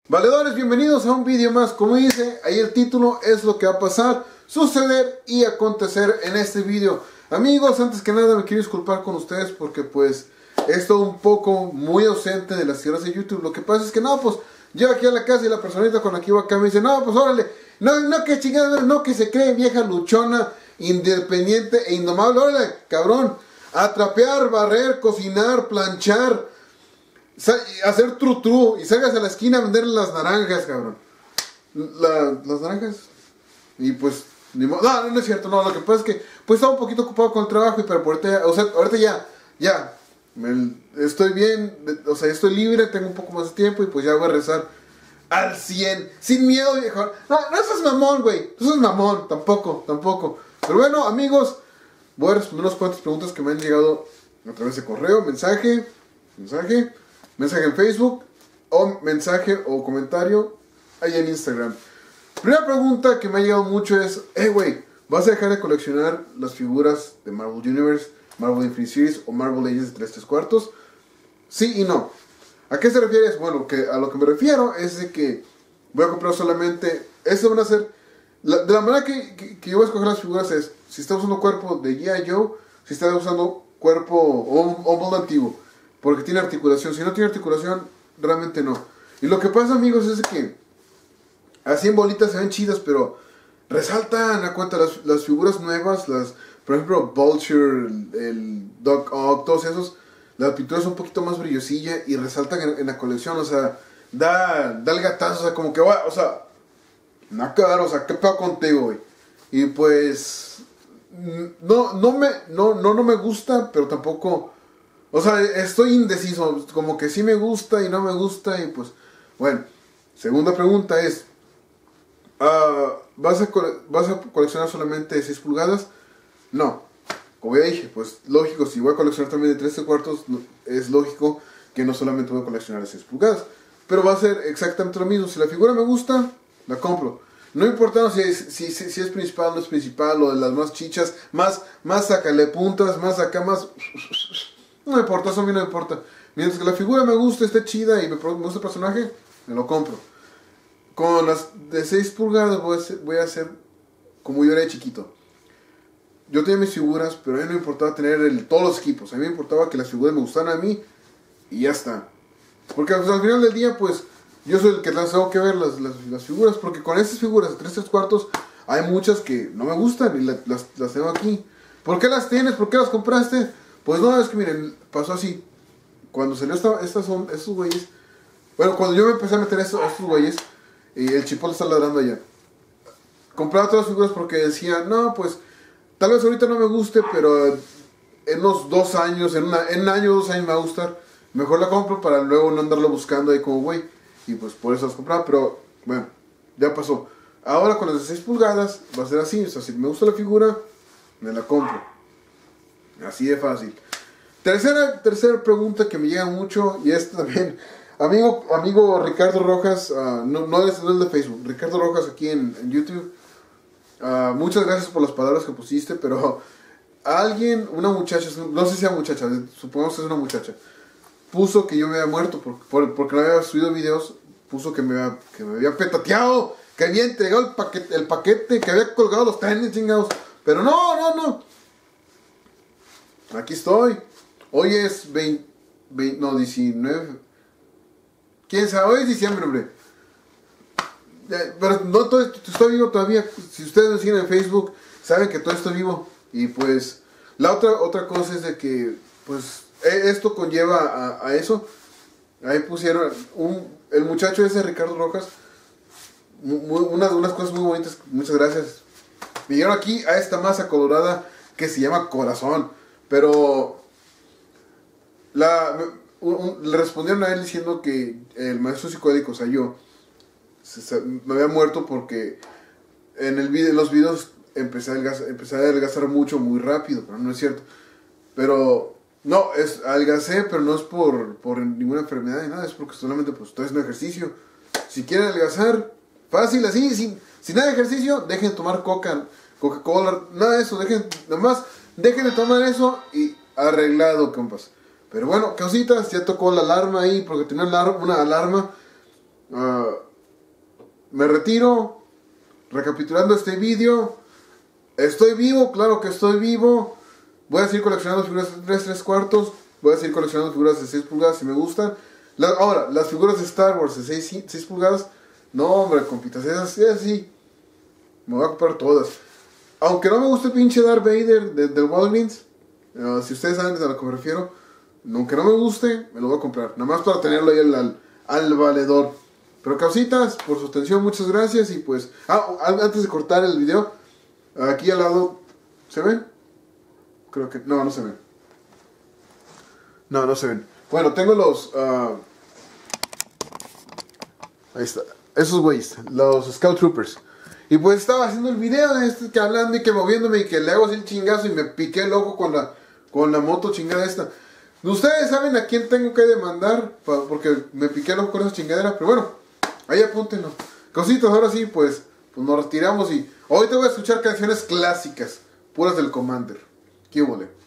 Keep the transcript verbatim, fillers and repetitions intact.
Valedores, bienvenidos a un vídeo más. Como dice ahí el título, es lo que va a pasar, suceder y acontecer en este vídeo. Amigos, antes que nada me quiero disculpar con ustedes porque pues he estado un poco muy ausente de las tierras de YouTube. Lo que pasa es que no, pues llego aquí a la casa y la personita con la que iba acá me dice, no, pues órale, no, no que chingada, no que se cree vieja luchona, independiente e indomable, órale, cabrón, a trapear, barrer, cocinar, planchar, hacer tru tru y salgas a la esquina a vender las naranjas, cabrón. La, las naranjas. Y pues, ni modo. No, no, no es cierto, no. Lo que pasa es que pues estaba un poquito ocupado con el trabajo y pero ahorita, o sea, ahorita ya, ya, me, estoy bien, o sea, estoy libre, tengo un poco más de tiempo y pues ya voy a rezar al cien, sin miedo, viejo. No, no seas mamón, güey. No seas mamón, tampoco, tampoco. Pero bueno, amigos, voy a responder unas cuantas preguntas que me han llegado a través de correo, mensaje, mensaje. Mensaje en Facebook o mensaje o comentario ahí en Instagram. Primera pregunta que me ha llegado mucho es, hey güey, ¿vas a dejar de coleccionar las figuras de Marvel Universe, Marvel Infinite Series o Marvel Legends de tres tres cuartos? Sí y no. ¿A qué se refiere? Bueno, que a lo que me refiero es de que voy a comprar solamente, eso van a ser, la, de la manera que, que, que yo voy a escoger las figuras es, si está usando cuerpo de G I Joe, si está usando cuerpo o, o molde antiguo. Porque tiene articulación. Si no tiene articulación, realmente no. Y lo que pasa, amigos, es que así en bolitas se ven chidas, pero resaltan a cuenta las, las figuras nuevas, las, por ejemplo, Vulture, el, el Doc Ock, todos esos, la pintura es un poquito más brillosilla y resaltan en, en la colección, o sea, da, da el gatazo, o sea, como que va, o sea, no claro, o sea, ¿qué pedo contigo, güey? Y pues, no, no me, no, no, no me gusta, pero tampoco. O sea, estoy indeciso, como que sí me gusta y no me gusta y pues, bueno. Segunda pregunta es, uh, ¿vas, a ¿vas a coleccionar solamente de seis pulgadas? No, como ya dije, pues lógico, si voy a coleccionar también de tres cuartos, es lógico que no solamente voy a coleccionar de seis pulgadas. Pero va a ser exactamente lo mismo, si la figura me gusta, la compro. No importa si es, si, si, si es principal o no es principal, o de las más chichas, más, más sácale puntas, más acá, más... No me importa, eso a mí no me importa. Mientras que la figura me gusta, esté chida y me gusta el personaje, me lo compro. Con las de seis pulgadas voy a hacer, voy a hacer como yo era de chiquito. Yo tenía mis figuras, pero a mí no me importaba tener el, todos los equipos. A mí me importaba que las figuras me gustaran a mí y ya está. Porque pues, al final del día, pues, yo soy el que las tengo que ver, las, las, las figuras. Porque con estas figuras de tres tres cuartos hay muchas que no me gustan y la, las, las tengo aquí. ¿Por qué las tienes? ¿Por qué las compraste? Pues no, es que miren, pasó así. Cuando salió esta, estas son, estos güeyes. Bueno, cuando yo me empecé a meter a estos, a estos güeyes, y el chipotle está ladrando allá. Compraba todas las figuras porque decía, no, pues, tal vez ahorita no me guste, pero en unos dos años, en, una, en un año o dos años me va a gustar. Mejor la compro para luego no andarlo buscando ahí como güey. Y pues por eso las compraba, pero bueno, ya pasó. Ahora con las de seis pulgadas va a ser así. O sea, si me gusta la figura, me la compro. Así de fácil. Tercera, tercera pregunta que me llega mucho, y esta también, amigo, amigo Ricardo Rojas, uh, no, no, es, no es de Facebook, Ricardo Rojas aquí en, en YouTube, uh, muchas gracias por las palabras que pusiste, pero alguien, una muchacha, no sé si sea muchacha, supongamos que es una muchacha, puso que yo me había muerto por, por, porque no había subido videos, puso que me había, que me había petateado, que había entregado el paquete, el paquete, que había colgado los tenis chingados, pero no, no, no. Aquí estoy. Hoy es veinte, veinte, no, diecinueve. ¿Quién sabe? Hoy es diciembre, hombre. Pero no todo, estoy vivo todavía. Si ustedes me siguen en Facebook, saben que todo estoy vivo. Y pues, la otra, otra cosa es de que, pues, esto conlleva a, a eso. Ahí pusieron un, el muchacho ese, Ricardo Rojas. Muy, unas, unas cosas muy bonitas. Muchas gracias. Me llegaron aquí a esta masa colorada que se llama corazón. Pero la, un, un, le respondieron a él diciendo que el maestro psicodélico, o sea, yo, se, se, me había muerto porque en, el video, en los videos empecé a, adelgazar, empecé a adelgazar mucho, muy rápido, pero no es cierto. Pero, no, es adelgacé, pero no es por, por ninguna enfermedad ni nada, es porque solamente pues estoy haciendo ejercicio. Si quieren adelgazar, fácil, así, sin, sin nada de ejercicio, dejen de tomar coca, Coca-Cola, nada de eso, dejen, nada más. Dejen de tomar eso y arreglado, compas. Pero bueno, cositas, ya tocó la alarma ahí porque tenía una alarma. uh, me retiro. Recapitulando este vídeo. Estoy vivo, claro que estoy vivo. Voy a seguir coleccionando figuras de tres, tres cuartos. Voy a seguir coleccionando figuras de seis pulgadas si me gustan. La, ahora, las figuras de Star Wars de seis, seis pulgadas. No, hombre, compitas, esas, esas sí. Me voy a comprar todas. Aunque no me guste el pinche Darth Vader de, del Walgreens. Uh, si ustedes saben a lo que me refiero. Aunque no me guste, me lo voy a comprar. Nada más para tenerlo ahí al, al, al valedor. Pero causitas, por su atención, muchas gracias. Y pues, ah, antes de cortar el video, aquí al lado, ¿se ven? Creo que, no, no se ven. No, no se ven. Bueno, tengo los, uh, ahí está, esos güeyes, los Scout Troopers. Y pues estaba haciendo el video de este que hablando y que moviéndome y que le hago así el chingazo y me piqué el ojo con la, con la moto chingada esta. Ustedes saben a quién tengo que demandar porque me piqué el ojo con esa chingadera, pero bueno, ahí apúntenlo. Cositas, ahora sí, pues, pues nos retiramos y hoy te voy a escuchar canciones clásicas, puras del Commander. ¿Qué hubo?